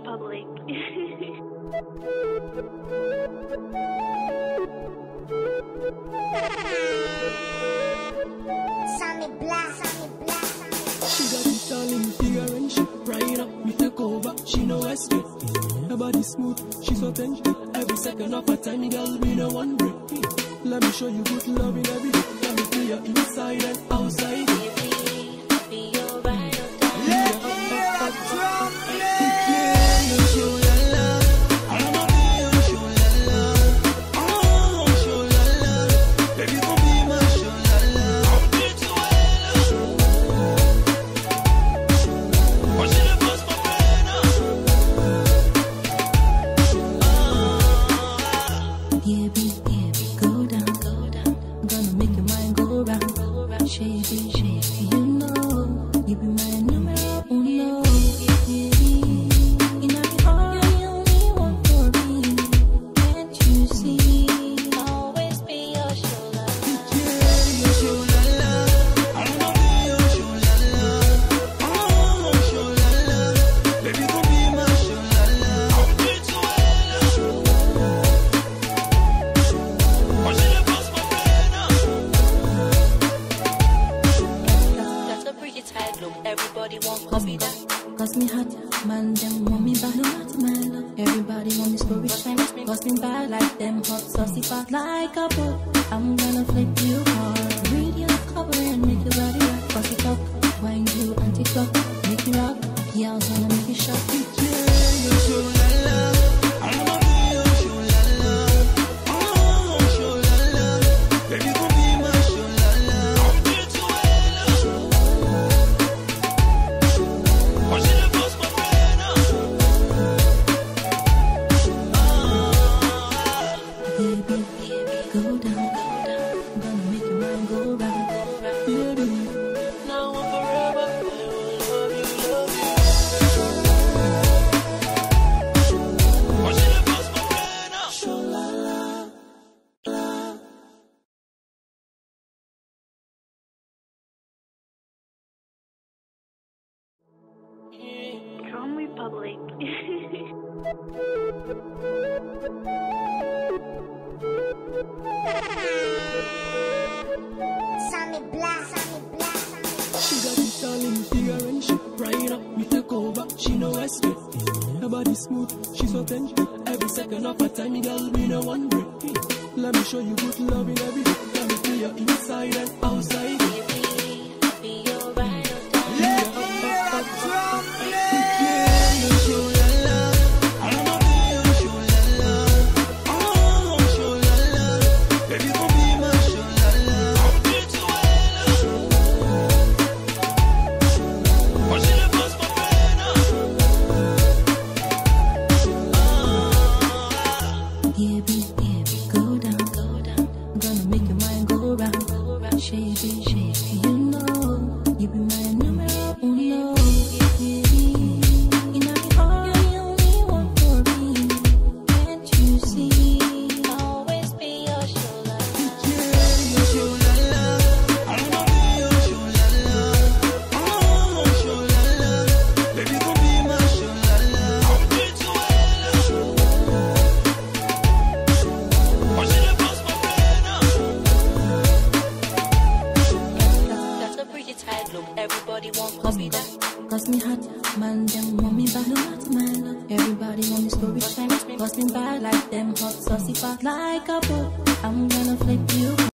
public. She got it all in figure and she right up, we take over, she no escape. Her body smooth, she so tension. Every second of her time, girl, we no one break. Let me show you good love in every day. Let me feel you inside and outside. Everybody want copy that. Cause me hot, man, them want me back. No matter my love, everybody want me story time. Cause me bad like them hot saucy fat. Like a book, I'm gonna flip you hard. Read your cover and make your body rock. Cause it up, wind you and TikTok. Make you rock, yeah, I'm gonna make you shock. Calm Republic. She got it all in figure and she right up, we take over, she no escape. Her body smooth, she so tension. Every second of her time, girl, we no one break. Let me show you good love in every day. Let me feel you inside and outside. Everybody want copy that. Cause me hot, man, them want me back. No matter my love, everybody want me story time. Cause me bad like them hot saucy fat. Like a book, I'm gonna flip you.